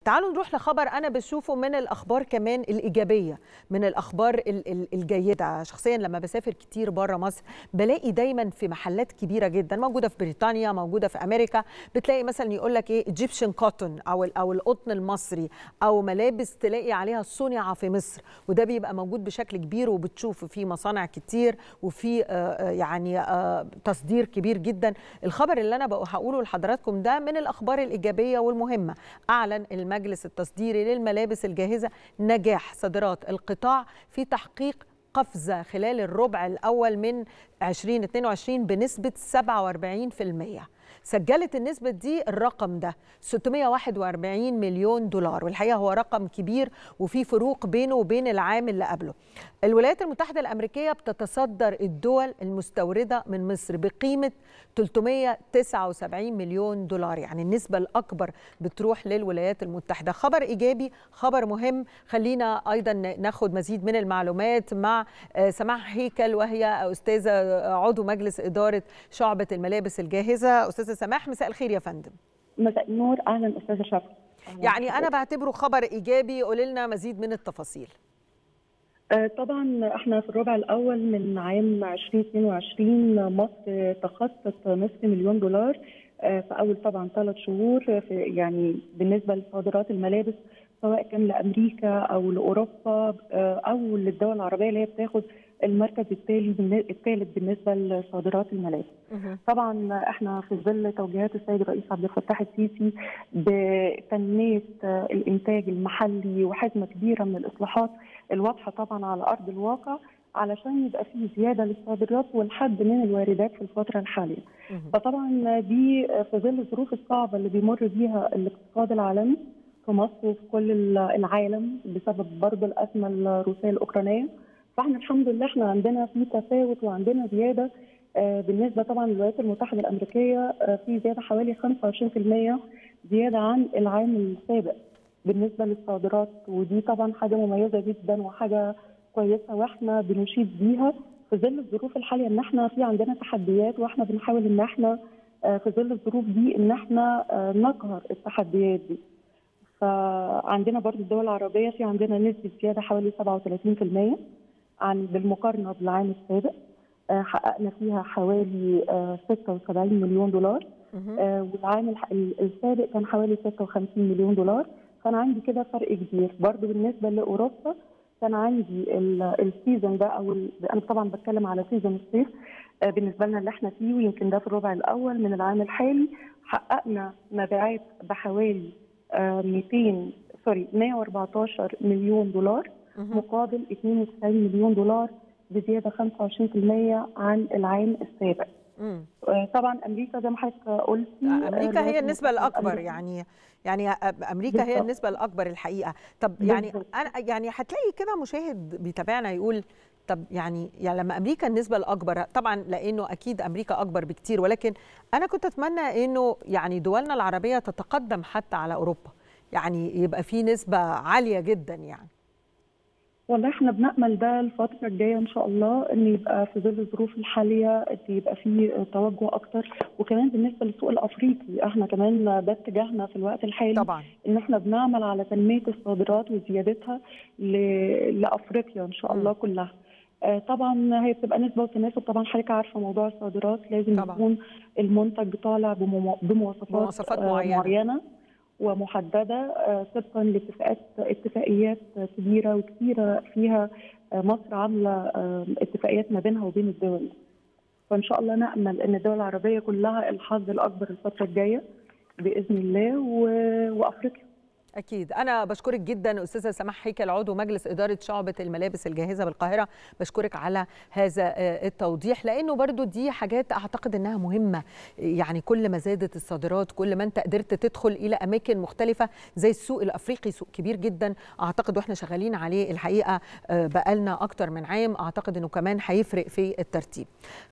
تعالوا نروح لخبر أنا بشوفه من الأخبار كمان الإيجابية، من الأخبار الجيدة. شخصيا لما بسافر كتير بره مصر بلاقي دايما في محلات كبيرة جدا موجودة في بريطانيا، موجودة في أمريكا، بتلاقي مثلا يقول لك إيه Egyptian cotton أو القطن المصري، أو ملابس تلاقي عليها صنع في مصر، وده بيبقى موجود بشكل كبير وبتشوف في مصانع كتير وفي تصدير كبير جدا. الخبر اللي أنا هقوله لحضراتكم ده من الأخبار الإيجابية والمهمة. أعلن المجلس التصديري للملابس الجاهزة نجاح صادرات القطاع في تحقيق قفزة خلال الربع الأول من 2022 بنسبة 47%. سجلت النسبة دي الرقم ده 641 مليون دولار، والحقيقة هو رقم كبير وفي فروق بينه وبين العام اللي قبله. الولايات المتحدة الأمريكية بتتصدر الدول المستوردة من مصر بقيمة 379 مليون دولار، يعني النسبة الأكبر بتروح للولايات المتحدة. خبر إيجابي، خبر مهم. خلينا أيضا ناخد مزيد من المعلومات مع سماح هيكل، وهي أستاذة عضو مجلس إدارة شعبة الملابس الجاهزة. أستاذة سماح، مساء الخير يا فندم. مساء النور، أهلا أستاذة شفا. يعني أنا بعتبره خبر إيجابي، قولي لنا مزيد من التفاصيل. طبعا احنا في الربع الاول من عام 2022 مصر تخطت نصف مليون دولار في اول طبعا 3 شهور، يعني بالنسبه لصادرات الملابس، سواء كان لامريكا او لاوروبا او للدول العربيه اللي هي بتاخد المركز الثالث بالنسبه لصادرات الملابس. طبعا احنا في ظل توجيهات السيد الرئيس عبد الفتاح السيسي بتنميه الانتاج المحلي وحزمه كبيره من الاصلاحات الواضحه طبعا على ارض الواقع، علشان يبقى في زياده للصادرات والحد من الواردات في الفتره الحاليه. فطبعا دي في ظل الظروف الصعبه اللي بيمر بيها الاقتصاد العالمي في مصر وفي كل العالم بسبب برضه الازمه الروسيه الاوكرانيه، فاحنا الحمد لله احنا عندنا في تفاوت وعندنا زياده بالنسبه طبعا للولايات المتحده الامريكيه، في زياده حوالي 25% زياده عن العام السابق بالنسبه للصادرات، ودي طبعا حاجه مميزه جدا وحاجه كويسه، واحنا بنشيد بيها في ظل الظروف الحاليه ان احنا في عندنا تحديات، واحنا بنحاول ان احنا في ظل الظروف دي ان احنا نقهر التحديات دي. فعندنا برضو الدول العربيه في عندنا نسبه زياده حوالي 37% عن بالمقارنه بالعام السابق، حققنا فيها حوالي 76 مليون دولار، والعام السابق كان حوالي 56 مليون دولار. كان عندي كده فرق كبير. برضو بالنسبه لاوروبا كان عندي السيزون ده انا طبعا بتكلم على سيزون الصيف بالنسبه لنا اللي احنا فيه، ويمكن ده في الربع الاول من العام الحالي حققنا مبيعات بحوالي 114 مليون دولار مقابل 92 مليون دولار، بزياده 25% عن العام السابق. طبعا امريكا زي ما حضرتك قلتي، امريكا هي النسبه الاكبر، يعني امريكا هي النسبه الاكبر الحقيقه. طب يعني انا يعني هتلاقي كده مشاهد بيتابعنا يقول طب يعني لما امريكا النسبه الاكبر، طبعا لانه اكيد امريكا اكبر بكتير، ولكن انا كنت اتمنى انه يعني دولنا العربيه تتقدم حتى على اوروبا، يعني يبقى في نسبه عاليه جدا. يعني والله احنا بنأمل ده الفترة الجاية ان شاء الله، ان يبقى في ظل الظروف الحالية ان يبقى في توجه اكتر، وكمان بالنسبة للسوق الافريقي احنا كمان ده اتجاهنا في الوقت الحالي طبعا ان احنا بنعمل على تنمية الصادرات وزيادتها لافريقيا ان شاء الله كلها. طبعا هي بتبقى نسبة وتناسب، طبعا حضرتك عارفة موضوع الصادرات لازم يكون المنتج طالع بمواصفات معينة ومحدده طبقا لاتفاقيات كبيره وكثيره فيها مصر عامله اتفاقيات ما بينها وبين الدول. فان شاء الله نامل ان الدول العربيه كلها الحظ الاكبر الفتره الجايه باذن الله، وافريقيا. أكيد. أنا بشكرك جدا أستاذة سماح هيكل، عضو مجلس إدارة شعبة الملابس الجاهزة بالقاهرة. بشكرك على هذا التوضيح، لأنه برضو دي حاجات أعتقد أنها مهمة. يعني كل ما زادت الصادرات كل ما أنت قدرت تدخل إلى أماكن مختلفة، زي السوق الأفريقي، سوق كبير جدا أعتقد، وإحنا شغالين عليه الحقيقة بقالنا أكتر من عام. أعتقد أنه كمان هيفرق في الترتيب.